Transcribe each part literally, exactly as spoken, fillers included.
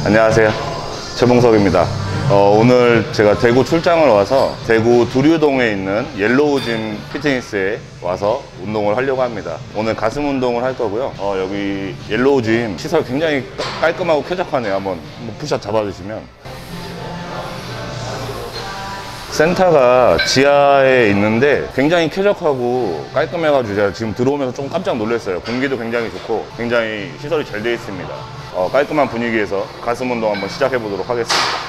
안녕하세요, 최봉석입니다. 어, 오늘 제가 대구 출장을 와서 대구 두류동에 있는 옐로우짐 피트니스에 와서 운동을 하려고 합니다. 오늘 가슴 운동을 할 거고요. 어, 여기 옐로우짐 시설 굉장히 깔끔하고 쾌적하네요. 한번, 한번 푸샷 잡아주시면, 센터가 지하에 있는데 굉장히 쾌적하고 깔끔해가지고 제가 지금 들어오면서 좀 깜짝 놀랐어요. 공기도 굉장히 좋고 굉장히 시설이 잘 되어 있습니다. 어, 깔끔한 분위기에서 가슴 운동 한번 시작해 보도록 하겠습니다.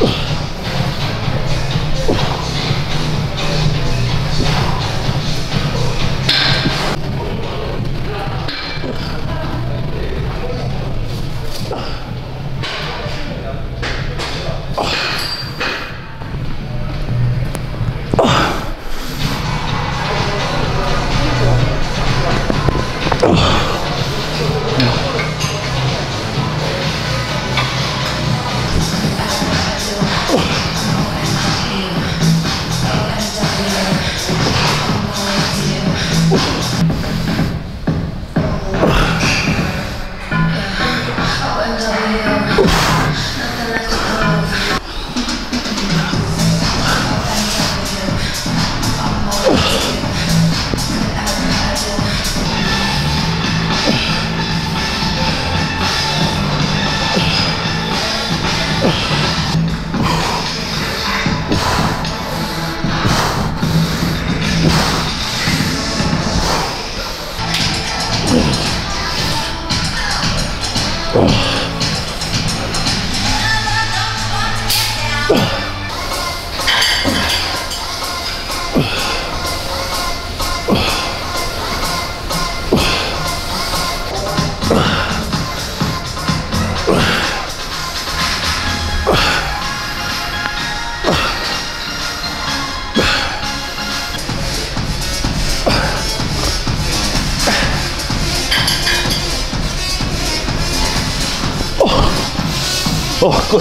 어, 끝.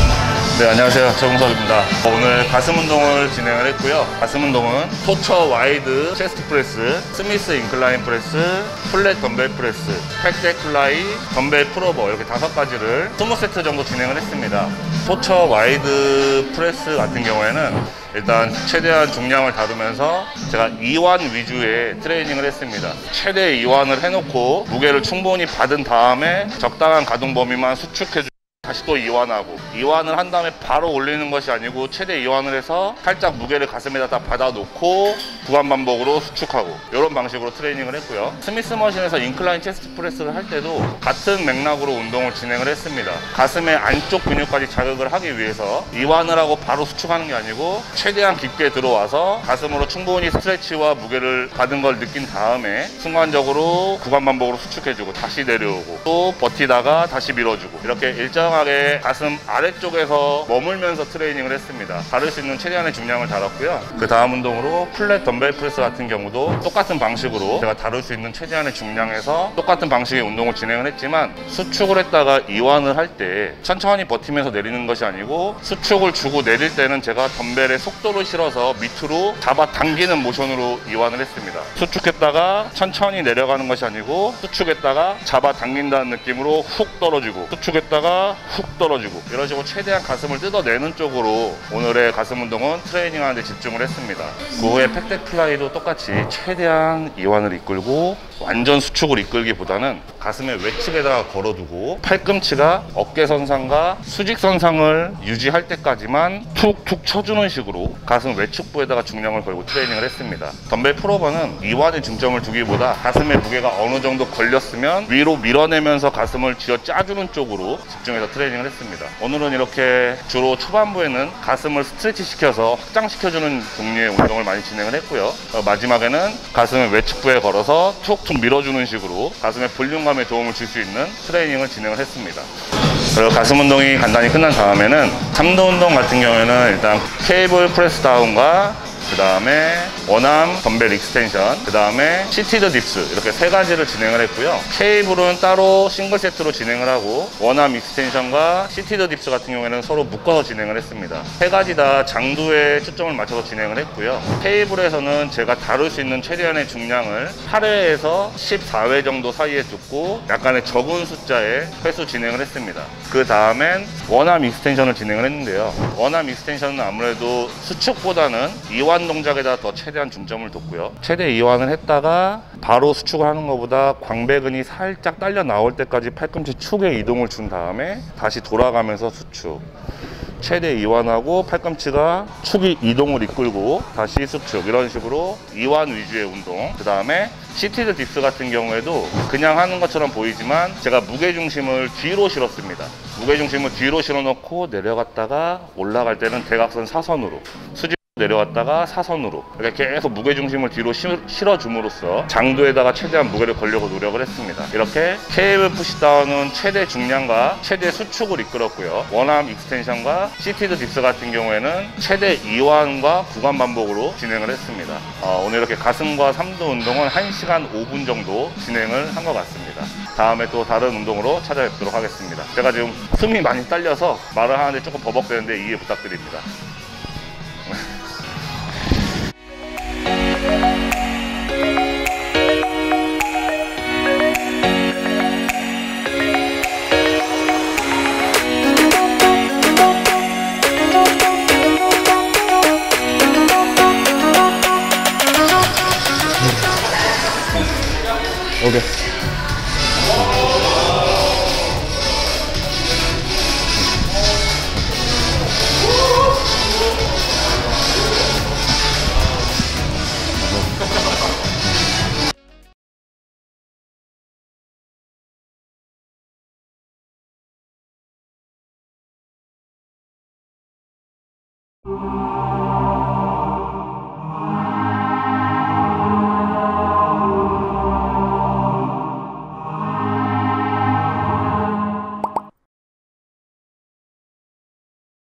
네, 안녕하세요. 최봉석입니다. 오늘 가슴 운동을 진행을 했고요. 가슴 운동은 토처 와이드 체스트 프레스, 스미스 인클라인 프레스, 플랫 덤벨 프레스, 팩덱 플라이, 덤벨 풀오버 이렇게 다섯 가지를 이십 세트 정도 진행을 했습니다. 토처 와이드 프레스 같은 경우에는 일단 최대한 중량을 다루면서 제가 이완 위주의 트레이닝을 했습니다. 최대 이완을 해놓고 무게를 충분히 받은 다음에 적당한 가동 범위만 수축해주고 다시 또 이완하고, 이완을 한 다음에 바로 올리는 것이 아니고 최대 이완을 해서 살짝 무게를 가슴에다 다 받아놓고 구간 반복으로 수축하고, 이런 방식으로 트레이닝을 했고요. 스미스 머신에서 인클라인 체스트 프레스를 할 때도 같은 맥락으로 운동을 진행을 했습니다. 가슴의 안쪽 근육까지 자극을 하기 위해서 이완을 하고 바로 수축하는 게 아니고 최대한 깊게 들어와서 가슴으로 충분히 스트레치와 무게를 받은 걸 느낀 다음에 순간적으로 구간 반복으로 수축해주고 다시 내려오고 또 버티다가 다시 밀어주고, 이렇게 일정 하게 가슴 아래쪽에서 머물면서 트레이닝을 했습니다. 다룰 수 있는 최대한의 중량을 달았고요. 그 다음 운동으로 플랫 덤벨 프레스 같은 경우도 똑같은 방식으로 제가 다룰 수 있는 최대한의 중량에서 똑같은 방식의 운동을 진행을 했지만, 수축을 했다가 이완을 할 때 천천히 버티면서 내리는 것이 아니고 수축을 주고 내릴 때는 제가 덤벨의 속도를 실어서 밑으로 잡아 당기는 모션으로 이완을 했습니다. 수축했다가 천천히 내려가는 것이 아니고 수축했다가 잡아 당긴다는 느낌으로 훅 떨어지고, 수축했다가 훅 떨어지고, 이런 식으로 최대한 가슴을 뜯어내는 쪽으로 오늘의 가슴 운동은 트레이닝 하는 데 집중을 했습니다. 그 후에 팩덱 플라이도 똑같이 최대한 이완을 이끌고 완전 수축을 이끌기보다는 가슴의 외측에다가 걸어두고 팔꿈치가 어깨선상과 수직선상을 유지할 때까지만 툭툭 쳐주는 식으로 가슴 외측부에다가 중량을 걸고 트레이닝을 했습니다. 덤벨 풀오버는 이완에 중점을 두기보다 가슴의 무게가 어느 정도 걸렸으면 위로 밀어내면서 가슴을 쥐어 짜주는 쪽으로 집중해서 트레이닝을 했습니다. 오늘은 이렇게 주로 초반부에는 가슴을 스트레치 시켜서 확장시켜주는 종류의 운동을 많이 진행을 했고요. 마지막에는 가슴의 외측부에 걸어서 툭툭 밀어주는 식으로 가슴의 볼륨감에 도움을 줄 수 있는 트레이닝을 진행을 했습니다. 그리고 가슴 운동이 간단히 끝난 다음에는 삼 두 운동 같은 경우에는 일단 케이블 프레스 다운과 그 다음에 원암 덤벨 익스텐션, 그 다음에 시티드 딥스, 이렇게 세 가지를 진행을 했고요. 케이블은 따로 싱글 세트로 진행을 하고, 원암 익스텐션과 시티드 딥스 같은 경우에는 서로 묶어서 진행을 했습니다. 세 가지 다 장두에 초점을 맞춰서 진행을 했고요. 케이블에서는 제가 다룰 수 있는 최대한의 중량을 팔 회에서 십사 회 정도 사이에 두고 약간의 적은 숫자의 횟수 진행을 했습니다. 그 다음엔 원암 익스텐션을 진행을 했는데요. 원암 익스텐션은 아무래도 수축보다는 이완 동작에다 더 최대한 중점을 뒀고요. 최대 이완을 했다가 바로 수축을 하는 것보다 광배근이 살짝 딸려 나올 때까지 팔꿈치 축에 이동을 준 다음에 다시 돌아가면서 수축, 최대 이완하고 팔꿈치가 축이 이동을 이끌고 다시 수축, 이런 식으로 이완 위주의 운동. 그 다음에 시티드 딥스 같은 경우에도 그냥 하는 것처럼 보이지만 제가 무게중심을 뒤로 실었습니다. 무게중심을 뒤로 실어 놓고 내려갔다가 올라갈 때는 대각선 사선으로, 수직 내려왔다가 사선으로 이렇게 계속 무게중심을 뒤로 실어줌으로써 장도에다가 최대한 무게를 걸려고 노력을 했습니다. 이렇게 케이블 푸시다운은 최대 중량과 최대 수축을 이끌었고요. 원암 익스텐션과 시티드 딥스 같은 경우에는 최대 이완과 구간 반복으로 진행을 했습니다. 어, 오늘 이렇게 가슴과 삼두 운동은 한 시간 오 분 정도 진행을 한 것 같습니다. 다음에 또 다른 운동으로 찾아뵙도록 하겠습니다. 제가 지금 숨이 많이 딸려서 말을 하는데 조금 버벅대는데 이해 부탁드립니다. 오케이. you